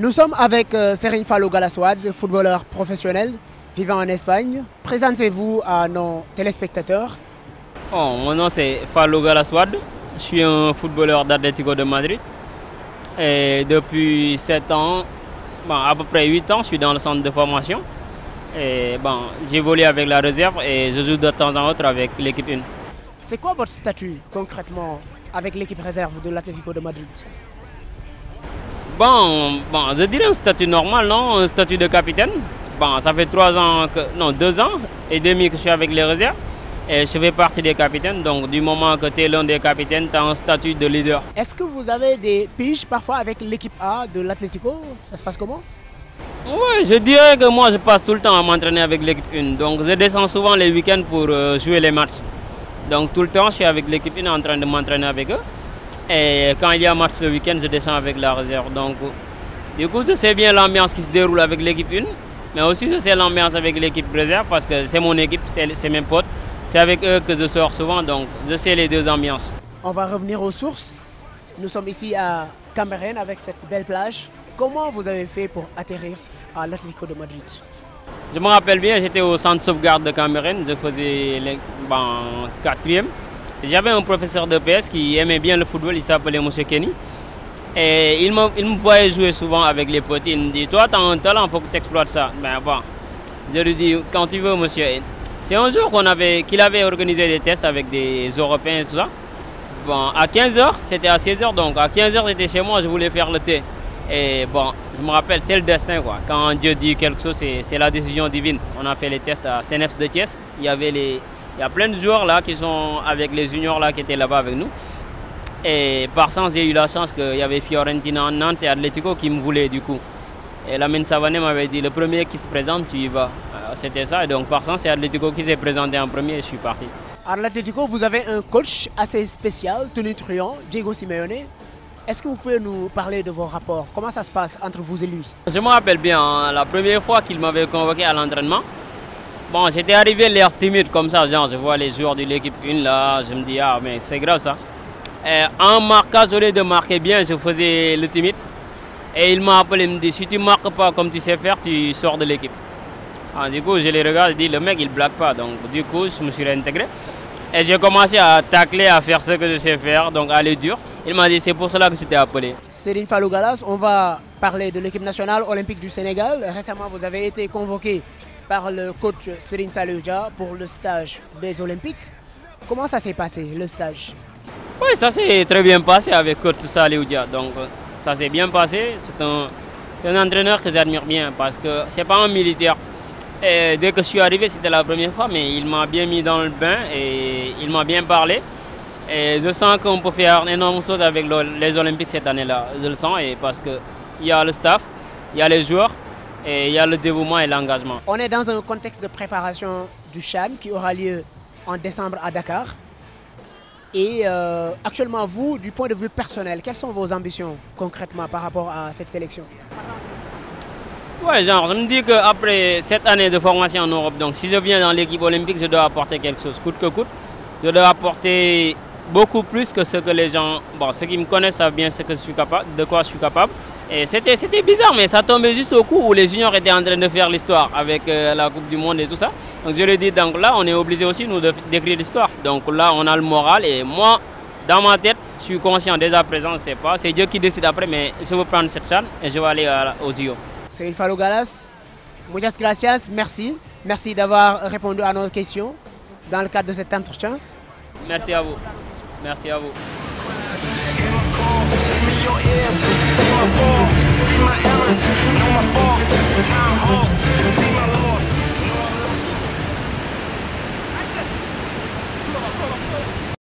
Nous sommes avec Serigne Fallou Galass Wade, footballeur professionnel vivant en Espagne. Présentez-vous à nos téléspectateurs. Oh, mon nom c'est Fallou Galass Wade. Je suis un footballeur d'Atlético de Madrid. Et depuis 7 ans, à peu près 8 ans, je suis dans le centre de formation. Et j'évolue avec la réserve et je joue de temps en temps avec l'équipe 1. C'est quoi votre statut concrètement avec l'équipe réserve de l'Atlético de Madrid? Je dirais un statut normal, non? Un statut de capitaine. Ça fait 2 ans et demi que je suis avec les réserves. Et je fais partie des capitaines, donc du moment que tu es l'un des capitaines, tu as un statut de leader. Est-ce que vous avez des piges parfois avec l'équipe A de l'Atlético? Ça se passe comment? Oui, je dirais que moi je passe tout le temps à m'entraîner avec l'équipe 1. Donc je descends souvent les week-ends pour jouer les matchs. Donc tout le temps je suis avec l'équipe 1 en train de m'entraîner avec eux. Et quand il y a match le week-end, je descends avec la réserve. Donc du coup je sais bien l'ambiance qui se déroule avec l'équipe 1. Mais aussi je sais l'ambiance avec l'équipe réserve parce que c'est mon équipe, c'est mes potes. C'est avec eux que je sors souvent, donc je sais les deux ambiances. On va revenir aux sources. Nous sommes ici à Cambérène avec cette belle plage. Comment vous avez fait pour atterrir à l'Atlético de Madrid? Je me rappelle bien, j'étais au centre de sauvegarde de Cambérène, je faisais 4e. J'avais un professeur de PS qui aimait bien le football, il s'appelait M. Kenny. Et il me voyait jouer souvent avec les petits. Il me dit, toi tu as un talent, il faut que tu exploites ça. Je lui dis, quand tu veux monsieur. C'est un jour qu'il avait organisé des tests avec des Européens et tout ça. À 15h, c'était à 16h, donc à 15h j'étais chez moi, je voulais faire le thé. Et je me rappelle, c'est le destin quoi. Quand Dieu dit quelque chose, c'est la décision divine. On a fait les tests à CNEPS de Thiès. Il y a plein de joueurs là qui sont avec les juniors là qui étaient là-bas avec nous. Et par sens, j'ai eu la chance qu'il y avait Fiorentina, Nantes et Atlético qui me voulaient du coup. Et Lamine Savané m'avait dit, le premier qui se présente, tu y vas. C'était ça, et donc par sens, c'est Atlético qui s'est présenté en premier et je suis parti. À l'Atlético, vous avez un coach assez spécial, tonitruant, Diego Simeone. Est-ce que vous pouvez nous parler de vos rapports? Comment ça se passe entre vous et lui? Je me rappelle bien, la première fois qu'il m'avait convoqué à l'entraînement, j'étais arrivé l'air timide comme ça, genre je vois les joueurs de l'équipe 1 là, je me dis, ah mais c'est grave ça. Et en marquage, au lieu de marquer bien, je faisais le timide. Et il m'a appelé, il me dit, si tu ne marques pas comme tu sais faire, tu sors de l'équipe. Du coup, je les regarde et dis, le mec, il ne blague pas. Donc, du coup, je me suis réintégré. Et j'ai commencé à tacler, à faire ce que je sais faire, donc à aller dur. Il m'a dit, c'est pour cela que je t'ai appelé. Serigne Fallou Galass, on va parler de l'équipe nationale olympique du Sénégal. Récemment, vous avez été convoqué par le coach Serigne Saliou Dia pour le stage des Olympiques. Comment ça s'est passé, le stage? Oui, ça s'est très bien passé avec coach Saliou Dia. Donc, ça s'est bien passé. C'est un entraîneur que j'admire bien parce que ce n'est pas un militaire. Et dès que je suis arrivé, c'était la première fois, mais il m'a bien mis dans le bain et il m'a bien parlé. Et je sens qu'on peut faire énormément de choses avec les Olympiques cette année-là. Je le sens et parce qu'il y a le staff, il y a les joueurs et il y a le dévouement et l'engagement. On est dans un contexte de préparation du CHAN qui aura lieu en décembre à Dakar. Et actuellement, vous, du point de vue personnel, quelles sont vos ambitions concrètement par rapport à cette sélection? Ouais, je me dis qu'après cette année de formation en Europe, donc si je viens dans l'équipe olympique, je dois apporter quelque chose, coûte que coûte. Je dois apporter beaucoup plus que ce que les gens, ceux qui me connaissent savent bien ce que je suis capable, de quoi je suis capable. Et c'était bizarre, mais ça tombait juste au coup où les juniors étaient en train de faire l'histoire avec la Coupe du Monde et tout ça. Donc je lui dis, donc là, on est obligé aussi nous d'écrire l'histoire. Donc là, on a le moral et moi, dans ma tête, je suis conscient dès à présent, c'est Dieu qui décide après, mais je veux prendre cette chance et je vais aller aux JO. Serigne Fallou Galass, muchas gracias, merci. Merci d'avoir répondu à nos questions dans le cadre de cet entretien. Merci à vous. Merci à vous. See my errors, know my faults, time home.